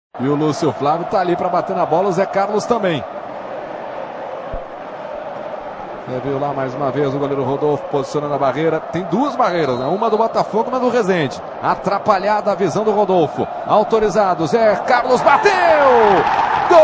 E o Lúcio Flávio tá ali para bater na bola, o Zé Carlos também. Você viu lá mais uma vez o goleiro Rodolfo posicionando a barreira. Tem duas barreiras, né? Uma do Botafogo e uma do Resende. Atrapalhada a visão do Rodolfo. Autorizado, Zé Carlos bateu! Gol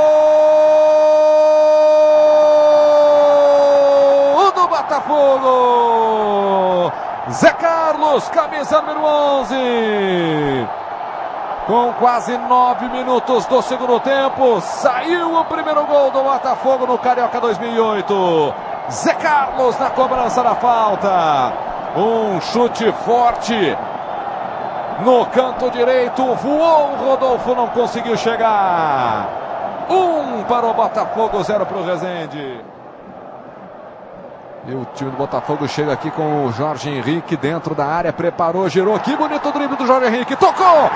do Botafogo! Zé Carlos, camisa número 11. Com quase 9 minutos do segundo tempo, saiu o primeiro gol do Botafogo no Carioca 2008. Zé Carlos na cobrança da falta. Um chute forte no canto direito, voou o Rodolfo, não conseguiu chegar. 1 para o Botafogo, 0 para o Resende. E o time do Botafogo chega aqui com o Jorge Henrique dentro da área, preparou, girou, que bonito o drible do Jorge Henrique, tocou,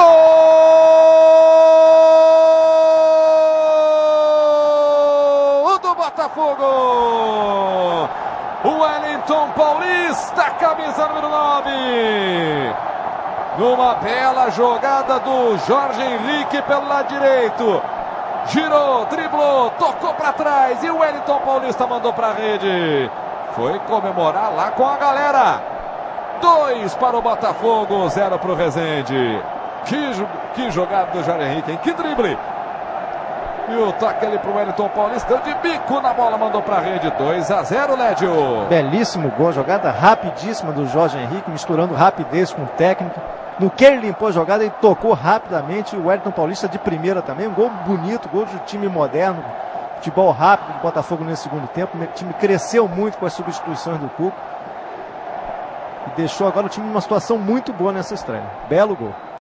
gol do Botafogo, o Wellington Paulista, camisa número 9, numa bela jogada do Jorge Henrique pelo lado direito, girou, driblou, tocou para trás e o Wellington Paulista mandou para a rede. Foi comemorar lá com a galera. 2 para o Botafogo, 0 para o Resende. Que jogada do Jorge Henrique, hein? Que drible. E o toque ali para o Wellington Paulista, deu de bico na bola, mandou para a rede. 2-0, Lédio. Belíssimo gol, jogada rapidíssima do Jorge Henrique, misturando rapidez com técnica. No que ele limpou a jogada, ele tocou rapidamente. O Wellington Paulista de primeira também. Um gol bonito, gol de time moderno. Futebol rápido do Botafogo nesse segundo tempo. O time cresceu muito com as substituições do Cuco. E deixou agora o time numa situação muito boa nessa estreia. Belo gol.